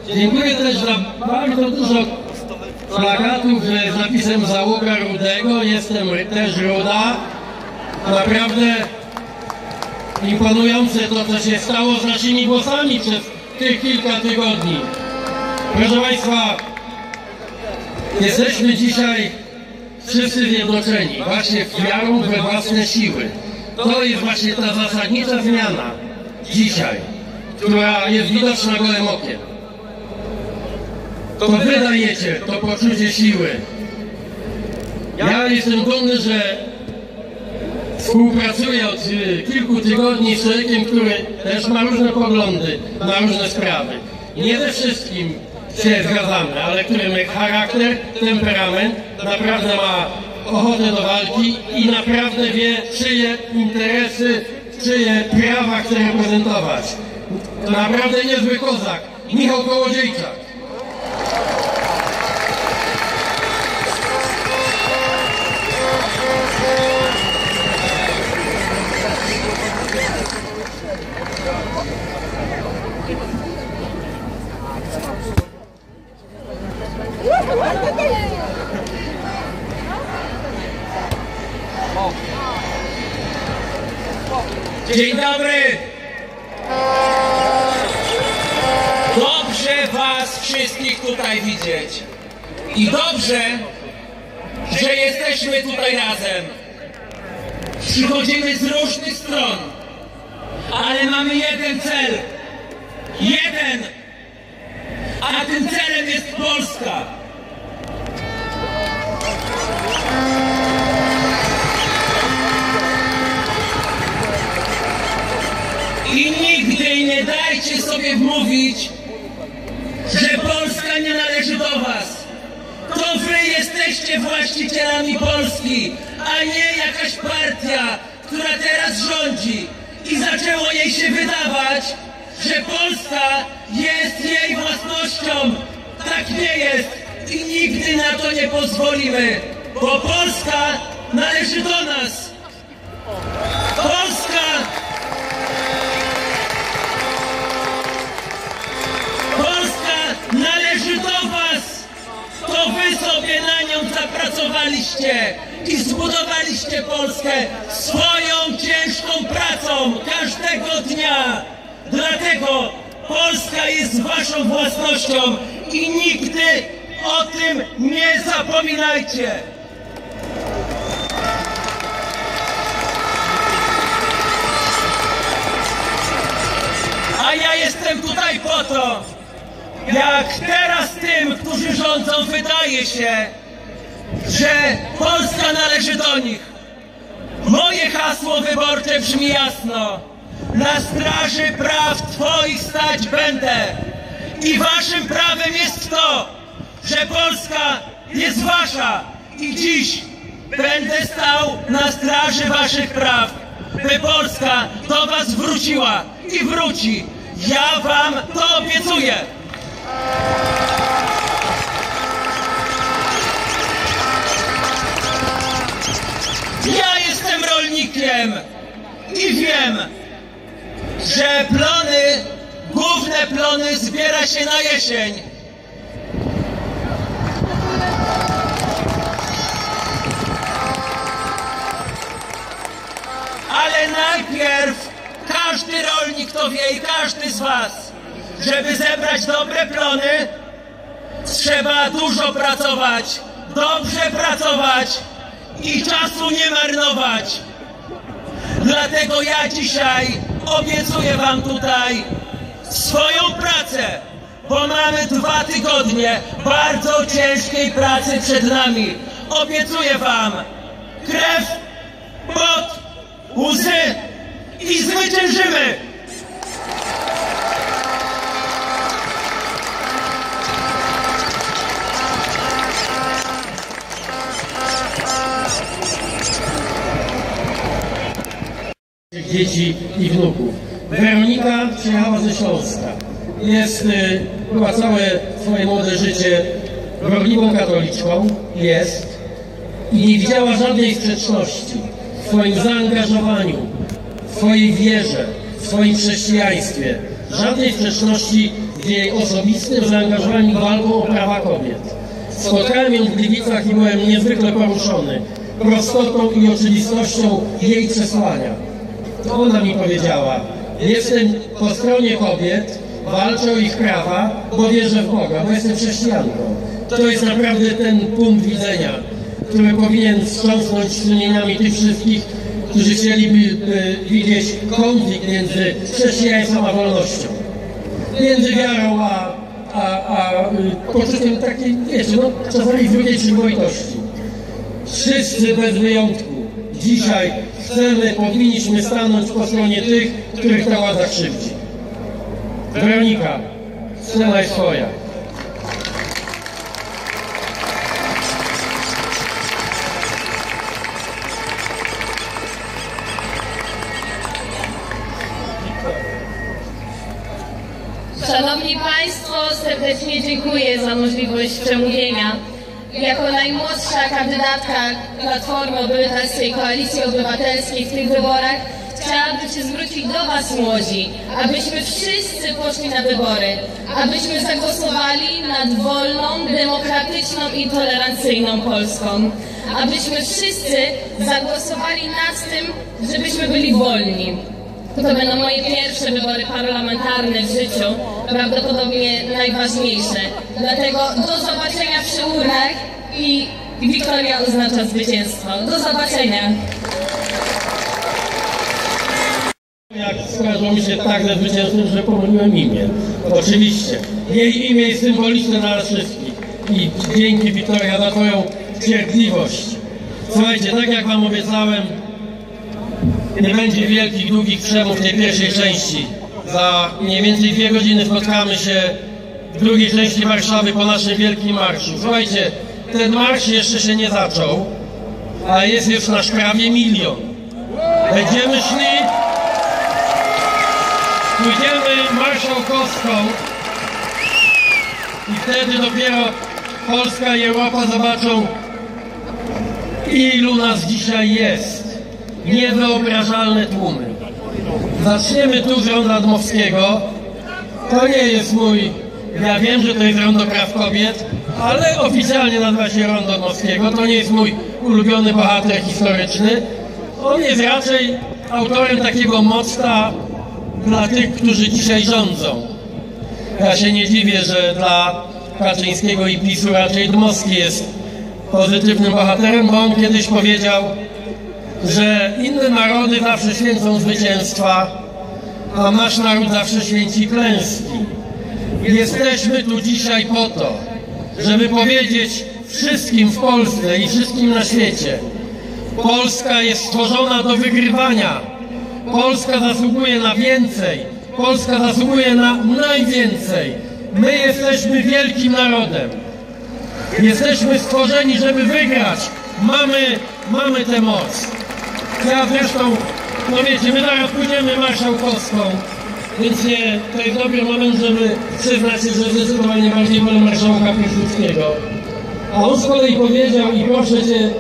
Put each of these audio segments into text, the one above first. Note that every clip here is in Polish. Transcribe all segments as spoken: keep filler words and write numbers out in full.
Dziękuję też za bardzo dużo plakatów z napisem Załoga Rudego. Jestem też Ruda. Naprawdę imponujące to, co się stało z naszymi głosami przez tych kilka tygodni. Proszę Państwa, jesteśmy dzisiaj wszyscy zjednoczeni właśnie wiarą we własne siły. To jest właśnie ta zasadnicza zmiana dzisiaj, która jest widoczna gołym okiem. To wy dajecie to poczucie siły. Ja jestem dumny, że współpracuję od kilku tygodni z człowiekiem, który też ma różne poglądy na różne sprawy. Nie ze wszystkim się zgadzamy, ale który ma charakter, temperament, naprawdę ma ochotę do walki i naprawdę wie, czyje interesy, czyje prawa chce reprezentować. To naprawdę niezły kozak, Michał Kołodziejczak. Dzień dobry! Dobrze was wszystkich tutaj widzieć. I dobrze, że jesteśmy tutaj razem. Przychodzimy z różnych stron, ale mamy jeden cel. Jeden! A tym celem jest Polska. I nigdy nie dajcie sobie wmówić, że Polska nie należy do was. To wy jesteście właścicielami Polski, a nie jakaś partia, która teraz rządzi. I zaczęło jej się wydawać, że Polska jest jej własnością. Tak nie jest i nigdy na to nie pozwolimy, bo Polska należy do nas. Polska... należy do was! To wy sobie na nią zapracowaliście i zbudowaliście Polskę swoją ciężką pracą każdego dnia. Dlatego Polska jest waszą własnością i nigdy o tym nie zapominajcie. A ja jestem tutaj po to, jak teraz tym, którzy rządzą, wydaje się, że Polska należy do nich. Moje hasło wyborcze brzmi jasno. Na straży praw twoich stać będę. I waszym prawem jest to, że Polska jest wasza. I dziś będę stał na straży waszych praw, by Polska do was wróciła i wróci. Ja wam to obiecuję. Ja jestem rolnikiem i wiem, że plony, główne plony zbiera się na jesień. Ale najpierw każdy rolnik to wie i każdy z was, żeby zebrać dobre plony, trzeba dużo pracować, dobrze pracować i czasu nie marnować. Dlatego ja dzisiaj obiecuję wam tutaj swoją pracę, bo mamy dwa tygodnie bardzo ciężkiej pracy przed nami. Obiecuję wam krew, pot, łzy i zwyciężymy! Dzieci i wnuków. Weronika przyjechała ze Śląska. Jest, była całe swoje młode życie gorliwą katoliczką, jest i nie widziała żadnej sprzeczności w swoim zaangażowaniu, w swojej wierze, w swoim chrześcijaństwie. Żadnej sprzeczności z jej osobistym zaangażowaniem w walkę o prawa kobiet. Spotkałem ją w Gliwicach i byłem niezwykle poruszony prostotą i oczywistością jej przesłania. To ona mi powiedziała: jestem po stronie kobiet, walczę o ich prawa, bo wierzę w Boga, bo jestem chrześcijanką. To jest naprawdę ten punkt widzenia, który powinien wstrząsnąć sumieniami tych wszystkich, którzy chcieliby y, widzieć konflikt między chrześcijaństwem a wolnością. Między wiarą a, a, a y, poczuciem takiej, wiecie, no, czasami drugiej przyzwoitości. Wszyscy bez wyjątku dzisiaj chcemy, powinniśmy stanąć po stronie tych, których ta władza krzywdzi. Weronika, scena jest twoja. Szanowni Państwo, serdecznie dziękuję za możliwość przemówienia. Jako najmłodsza kandydatka Platformy Obywatelskiej, Koalicji Obywatelskiej w tych wyborach chciałabym się zwrócić do Was, młodzi, abyśmy wszyscy poszli na wybory, abyśmy zagłosowali nad wolną, demokratyczną i tolerancyjną Polską, abyśmy wszyscy zagłosowali nad tym, żebyśmy byli wolni. To będą moje pierwsze wybory parlamentarne w życiu, prawdopodobnie najważniejsze. Dlatego do zobaczenia przy urnach i Wiktoria oznacza zwycięstwo. Do zobaczenia! Jak skojarzyło mi się tak ze zwycięstwem, że pomyliłem imię. Oczywiście. Jej imię jest symboliczne dla nas wszystkich. I dzięki, Wiktoria, za Twoją cierpliwość. Słuchajcie, tak jak Wam obiecałem, nie będzie wielkich, długich przemów w tej pierwszej części. Za mniej więcej dwie godziny spotkamy się w drugiej części Warszawy po naszym wielkim marszu. Słuchajcie, ten marsz jeszcze się nie zaczął, a jest już nasz prawie milion. Będziemy szli, pójdziemy marszałkowską i wtedy dopiero Polska i Europa zobaczą, ilu nas dzisiaj jest. Niewyobrażalne tłumy. Zaczniemy tu z Ronda Dmowskiego. To nie jest mój... Ja wiem, że to jest Rondo Praw Kobiet, ale oficjalnie nazywa się Rondo Dmowskiego. To nie jest mój ulubiony bohater historyczny. On jest raczej autorem takiego motta dla tych, którzy dzisiaj rządzą. Ja się nie dziwię, że dla Kaczyńskiego i PiSu raczej Dmowski jest pozytywnym bohaterem, bo on kiedyś powiedział, że inne narody zawsze święcą zwycięstwa, a nasz naród zawsze święci klęski. Jesteśmy tu dzisiaj po to, żeby powiedzieć wszystkim w Polsce i wszystkim na świecie: Polska jest stworzona do wygrywania. Polska zasługuje na więcej. Polska zasługuje na najwięcej. My jesteśmy wielkim narodem. Jesteśmy stworzeni, żeby wygrać. Mamy, mamy tę moc. Ja zresztą, no wiecie, my zaraz pójdziemy marszałkowską, więc nie, to jest dobry moment, żeby przyznać się, że zdecydowanie bardziej wolę marszałka Piłsudskiego. A on z kolei powiedział, i proszę Cię,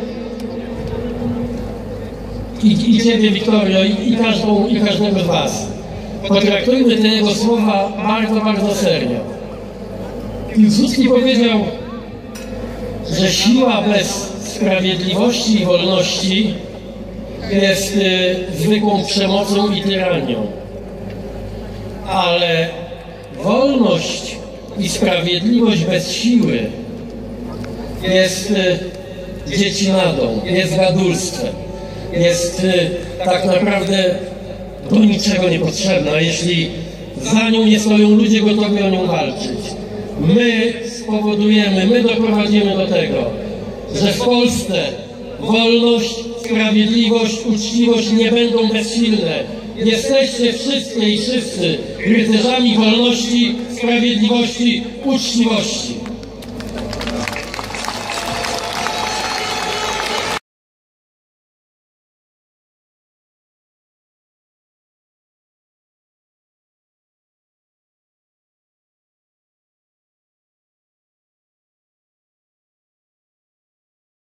i, i Ciebie, Wiktorio, i, i, każdą, i każdego z Was, potraktujmy te jego słowa bardzo, bardzo serio. Piłsudski powiedział, że siła bez sprawiedliwości i wolności jest y, zwykłą przemocą i tyranią. Ale wolność i sprawiedliwość bez siły jest y, dziecinadą, jest gadulstwem, jest y, tak naprawdę do niczego niepotrzebna, jeśli za nią nie stoją ludzie gotowi o nią walczyć. My spowodujemy, my doprowadzimy do tego, że w Polsce wolność, sprawiedliwość, uczciwość nie będą bezsilne. Jesteście wszystkie i wszyscy rycerzami wolności, sprawiedliwości, uczciwości.